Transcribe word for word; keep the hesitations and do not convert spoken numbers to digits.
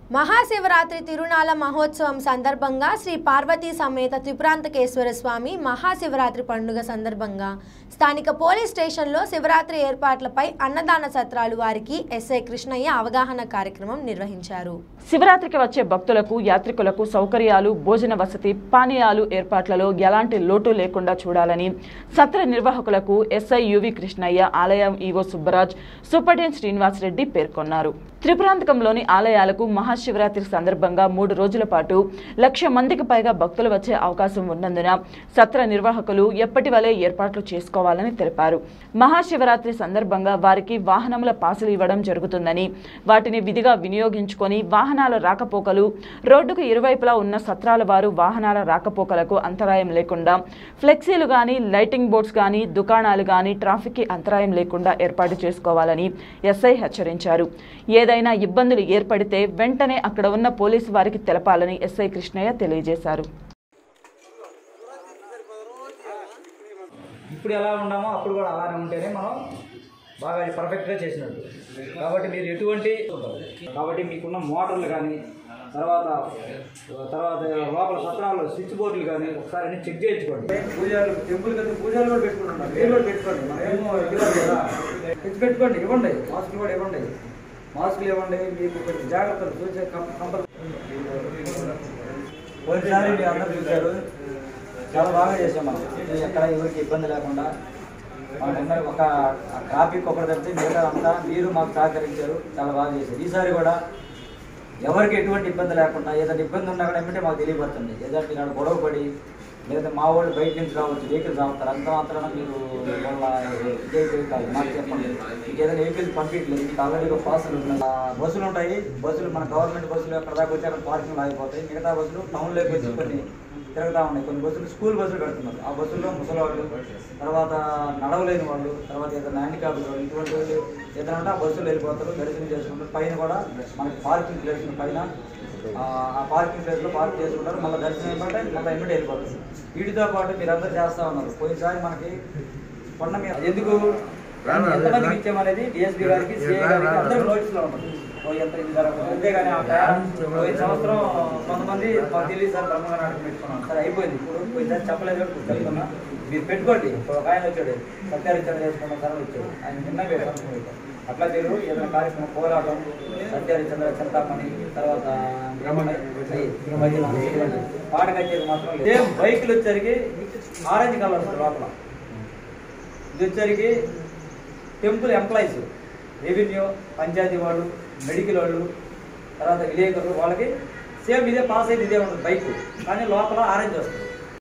మహాశివరాత్రి తిరునాళ మహోత్సవం సందర్భంగా శ్రీ పార్వతీ సమేత త్రిపురాంతకేశ్వర స్వామి మహాశివరాత్రి పండుగ సందర్భంగా స్థానిక పోలీస్ స్టేషన్లో శివరాత్రి ఏర్పాట్లపై అన్నదాన సత్రాలు వారికి ఎస్ఐ కృష్ణయ్య అవగాహన కార్యక్రమం నిర్వహించారు. శివరాత్రికి వచ్చే భక్తులకు యాత్రికులకు సౌకర్యాలు భోజన వసతి పానీయాలు ఏర్పాట్లలో ఎలాంటి లోటు లేకుండా చూడాలని సత్ర నిర్వాహకులకు ఎస్ఐ యువి కృష్ణయ్య ఆలయం ఈవో సుబ్బరాజ్ సూపరింటెండెంట్ శ్రీనివాస్ రెడ్డి పేర్కొన్నారు. త్రిపురాంతకంలోని ఆలయాలకు మహాశివరాత్రి సందర్భంగా మూడు రోజుల పాటు లక్ష మందికి పైగా భక్తులు వచ్చే అవకాశం ఉన్నందున సత్ర నిర్వాహకులు ఎప్పటి వలె ఏర్పాట్లు చేసుకోవాలని తెలిపారు. మహాశివరాత్రి సందర్భంగా వారికి వాహనముల పాసులు ఇవ్వడం జరుగుతుందని వాటిని విధిగా వినియోగించుకొని వాహనాల రాకపోకలు రోడ్డుకు ఇరువైపులా ఉన్న సత్రాల వారు వాహనాల రాకపోకలకు అంతరాయం లేకుండా ఫ్లెక్సీలు గాని లైటింగ్ బోర్డ్స్ గాని దుకాణాలు గాని ట్రాఫిక్ కి అంతరాయం లేకుండా ఏర్పాటు చేసుకోవాలని ఎస్ఐ హెచ్చరించారు. ఏదైనా ఇబ్బందులు ఏర్పడితే వెంటనే అక్కడ ఉన్న పోలీసు వారికి తెలపాలని ఎస్ఐ కృష్ణయ్య తెలియజేశారు. ఇప్పుడు ఎలా ఉన్నామో అప్పుడు కూడా అలానే ఉంటేనే మనం బాగా పర్ఫెక్ట్గా చేసినట్టు. కాబట్టి మీరు ఎటువంటి కాబట్టి మీకున్న మోటార్లు కానీ తర్వాత తర్వాత లోపల సత్రాల్లో స్విచ్ బోర్డులు కానీ ఒకసారి అన్ని చెక్ చేయించుకోండి. పూజలు టెంపుల్ కదా పూజలు కూడా పెట్టుకుంటున్నాం, మీరు కూడా పెట్టుకోండి. మనమేమో కదా తెచ్చి పెట్టుకోండి, ఇవ్వండి మాస్కులు కూడా ఇవ్వండి, మాస్కులు ఇవ్వండి. మీకు కొంచెం జాగ్రత్తలు చూసే కంపల్సరీ. పోయినసారి మీరు అందరూ చూశారు, చాలా బాగా చేసాం మనం. ఎక్కడ ఎవరికి ఇబ్బంది లేకుండా మనకున్న ఒక ట్రాఫిక్ ఒకటి తప్పితే మిగతా అంతా మీరు మాకు సహకరించారు, చాలా బాగా చేశారు. ఈసారి కూడా ఎవరికి ఎటువంటి ఇబ్బంది లేకుండా ఏదైనా ఇబ్బంది ఉన్నా కూడా ఏమంటే మాకు తెలియబడుతుంది. ఏదంటే ఇక్కడ గొడవ పడి లేదా మా వాళ్ళు బయట నుంచి రావచ్చు, వెహికల్స్ రావుతారు, అంత మాత్రాన మీరు వాళ్ళ విజయ్ కాదు మాకు చెప్పండి. మీకు ఏదైనా వెహికల్స్ పంపించలేదు, మీకు ఆల్రెడీ ఒక పాసులు బస్సులు ఉంటాయి. బస్సులు మన గవర్నమెంట్ బస్సులు అక్కడ దాకా వచ్చి అక్కడ పార్కింగ్ ఆగిపోతాయి. మిగతా బస్సులు టౌన్లోకి వచ్చి కొన్ని తిరుగుతూ ఉన్నాయి. కొన్ని బస్సులు స్కూల్ బస్సులు పెడుతున్నారు. ఆ బస్సుల్లో ముసలివాళ్ళు, తర్వాత నడవలేని వాళ్ళు, తర్వాత ఏదైనా హ్యాండిక్యాప్ వాళ్ళు, ఇటువంటి వాళ్ళు ఏదైనా ఉంటే ఆ బస్సులు వెళ్ళిపోతారు, దర్శనం చేసుకుంటారు. పైన కూడా మనకి పార్కింగ్ ప్లేస్ పైన ఆ పార్కింగ్ ప్లేస్లో పార్క్ చేసుకుంటారు. మళ్ళీ దర్శనం ఏమంటే మళ్ళీ ఎమ్మటి వెళ్ళిపోతారు. వీటితో పాటు మీరు అందరూ చేస్తూ ఉన్నారు. పోయినసారి మనకి కొండ మీద ఎందుకు ఎంతమందికి ఇచ్చామనేది డిఎస్పీ గారికి సిఐ గారికి అందరికీ నోటీసులో ఉంటుంది. ఎంత ఇది జరగదు అంతేగాని పోయిన సంవత్సరం కొంతమంది మాకు తెలియదు సార్ బ్రహ్మంగా నాటకం పెట్టుకున్నాం సార్, అయిపోయింది. ఇప్పుడు పోయినసారి చెప్పలేదు కాబట్టి చెప్తున్నా, మీరు పెట్టుకోండి. ఒక ఆయన వచ్చాడు సత్యారిచరణ చేసుకున్న సార్ వచ్చాడు, ఆయన నిన్న పెట్టారు. అట్లా మీరు ఏదైనా కార్యక్రమం పోరాటం సత్యారిచంద్ర చింతామణి తర్వాత పాట కచ్చేది మాత్రం లేదు. బైకులు వచ్చరికి ఆరెంజ్ కలర్ వస్తుంది లోపల. ఇది వచ్చరికి టెంపుల్ ఎంప్లాయీస్, రెవెన్యూ, పంచాయతీ వాళ్ళు, మెడికల్ వాళ్ళు, తర్వాత విలేకరులు వాళ్ళకి సేమ్ ఇదే పాస్ అయితే ఇదే ఉంటుంది బైక్, కానీ లోపల ఆరెంజ్ వస్తుంది.